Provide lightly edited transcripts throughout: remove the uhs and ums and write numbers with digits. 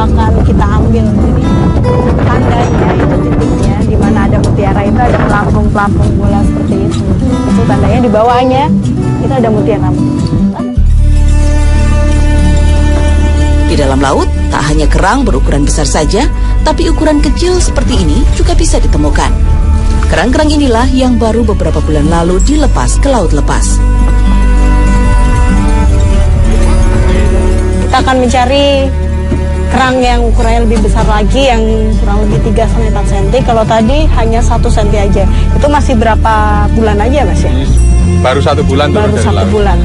akan kita ambil. Jadi tandanya itu titiknya di mana ada mutiara itu ada pelampung-pelampung bola seperti itu. Itu tandanya di bawahnya itu ada mutiara. Di dalam laut, tak hanya kerang berukuran besar saja, tapi ukuran kecil seperti ini juga bisa ditemukan. Kerang-kerang inilah yang baru beberapa bulan lalu dilepas ke laut lepas. Kita akan mencari kerang yang ukurannya lebih besar lagi, yang kurang lebih 3-4 cm. Kalau tadi hanya 1 cm aja. Itu masih berapa bulan aja, Mas ya? Baru 1 bulan. Baru 1 bulan.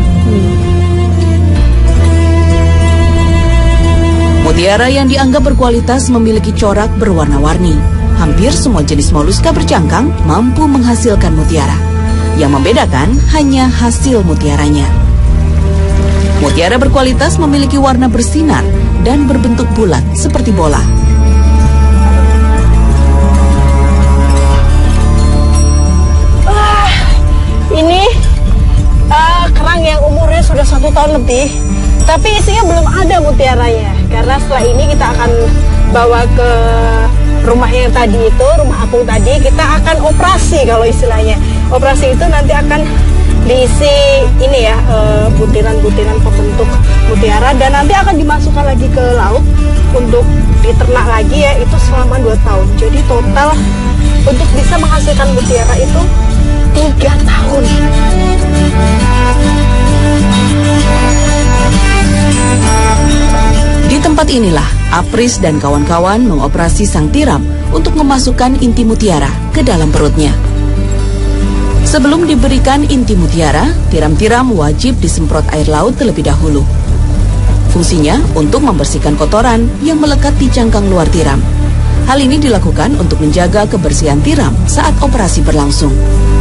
Mutiara yang dianggap berkualitas memiliki corak berwarna-warni. Hampir semua jenis moluska bercangkang mampu menghasilkan mutiara. Yang membedakan hanya hasil mutiaranya. Mutiara berkualitas memiliki warna bersinar dan berbentuk bulat seperti bola. Ini kerang yang umurnya sudah 1 tahun lebih, tapi isinya belum ada mutiaranya. Karena setelah ini kita akan bawa ke rumah yang tadi itu, rumah apung tadi, kita akan operasi kalau istilahnya. Operasi itu nanti akan diisi ini ya, butiran-butiran pembentuk mutiara, dan nanti akan dimasukkan lagi ke laut untuk diternak lagi ya, itu selama 2 tahun. Jadi total untuk bisa menghasilkan mutiara itu 3 tahun. Di tempat inilah Apris dan kawan-kawan mengoperasi sang tiram untuk memasukkan inti mutiara ke dalam perutnya. Sebelum diberikan inti mutiara, tiram-tiram wajib disemprot air laut terlebih dahulu. Fungsinya untuk membersihkan kotoran yang melekat di cangkang luar tiram. Hal ini dilakukan untuk menjaga kebersihan tiram saat operasi berlangsung.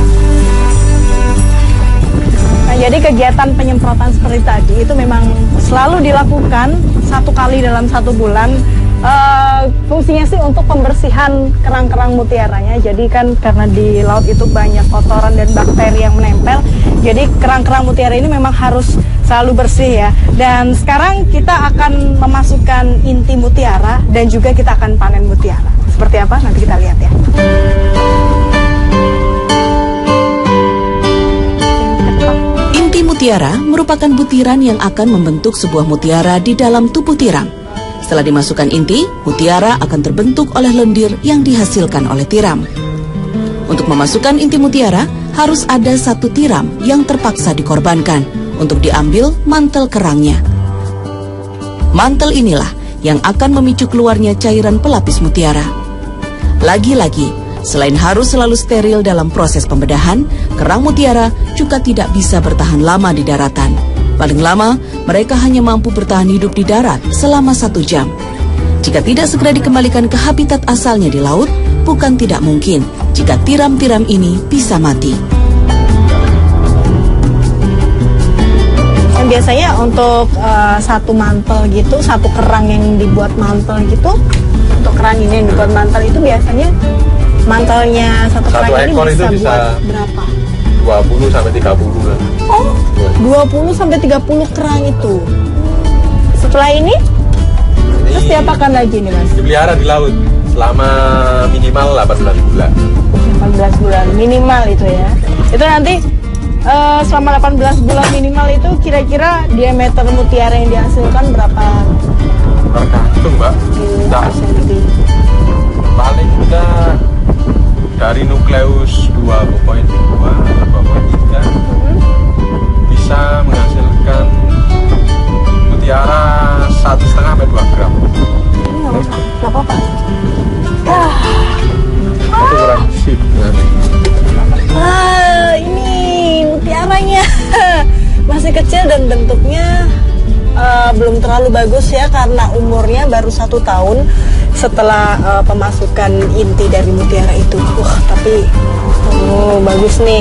Nah, jadi kegiatan penyemprotan seperti tadi itu memang selalu dilakukan 1 kali dalam 1 bulan. Fungsinya sih untuk pembersihan kerang-kerang mutiaranya. Jadi kan karena di laut itu banyak kotoran dan bakteri yang menempel, jadi kerang-kerang mutiara ini memang harus selalu bersih ya. Dan sekarang kita akan memasukkan inti mutiara dan juga kita akan panen mutiara. Seperti apa? Nanti kita lihat ya. Inti mutiara merupakan butiran yang akan membentuk sebuah mutiara di dalam tubuh tiram. Setelah dimasukkan inti, mutiara akan terbentuk oleh lendir yang dihasilkan oleh tiram. Untuk memasukkan inti mutiara, harus ada 1 tiram yang terpaksa dikorbankan untuk diambil mantel kerangnya. Mantel inilah yang akan memicu keluarnya cairan pelapis mutiara. Lagi-lagi, selain harus selalu steril dalam proses pembedahan, kerang mutiara juga tidak bisa bertahan lama di daratan. Paling lama, mereka hanya mampu bertahan hidup di darat selama 1 jam. Jika tidak segera dikembalikan ke habitat asalnya di laut, bukan tidak mungkin jika tiram-tiram ini bisa mati. Biasanya untuk 1 mantel gitu, 1 kerang yang dibuat mantel gitu, untuk kerang ini yang dibuat mantel itu biasanya mantelnya 1 kerang ini bisa buat berapa? 20 sampai 30 lah. Oh, 20 sampai 30 kerang itu. Setelah ini terus diapakan lagi nih, Mas? Dipelihara di laut selama minimal 18 bulan. 18 bulan minimal itu ya. Itu nanti selama 18 bulan minimal itu kira-kira diameter mutiara yang dihasilkan berapa? Tergantung, Mbak. Paling udah dari nukleus 2,2 atau 2,3 bisa menghasilkan mutiara 1,5 sampai 2 gram. Nggak apa-apa. Itu kurang sip. Ini mutiaranya masih kecil dan bentuknya belum terlalu bagus ya, karena umurnya baru 1 tahun setelah pemasukan inti dari mutiara itu. Tapi bagus nih.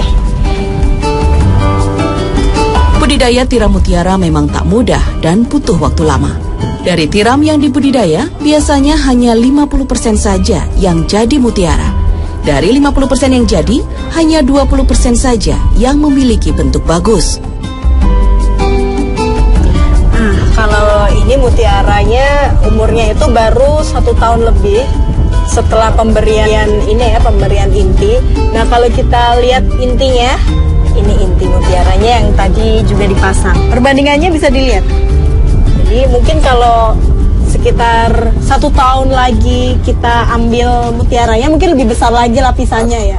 Budidaya tiram mutiara memang tak mudah dan butuh waktu lama. Dari tiram yang dibudidaya, biasanya hanya 50% saja yang jadi mutiara. Dari 50% yang jadi, hanya 20% saja yang memiliki bentuk bagus. Nah, kalau ini mutiaranya umurnya itu baru 1 tahun lebih setelah pemberian ini ya, pemberian inti. Nah kalau kita lihat intinya, ini inti mutiaranya yang tadi juga dipasang. Perbandingannya bisa dilihat. Jadi mungkin kalau sekitar 1 tahun lagi kita ambil mutiaranya, mungkin lebih besar lagi lapisannya ya.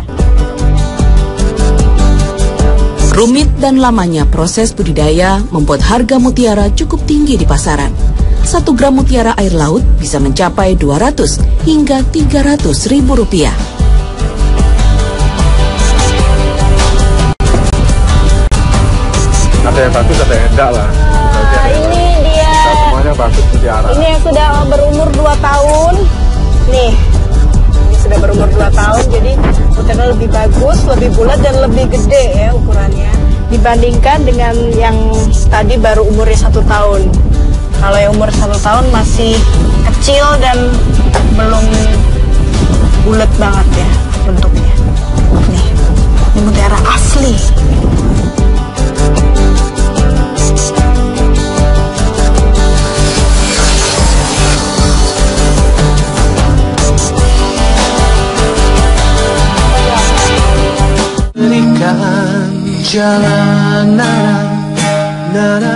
Rumit dan lamanya proses budidaya membuat harga mutiara cukup tinggi di pasaran. 1 gram mutiara air laut bisa mencapai 200 hingga 300 ribu rupiah. Ada yang bagus, ada yang enggak lah. Ini dia. Semuanya bagus mutiara. Ini yang sudah berumur 2 tahun. Nih, ini sudah berumur 2 tahun, jadi mutiara lebih bagus, lebih bulat dan lebih gede ya ukurannya dibandingkan dengan yang tadi baru umurnya 1 tahun. Kalau yang umur 1 tahun masih kecil dan belum bulat banget ya bentuknya. Nih, ini mutiara asli. Jalanan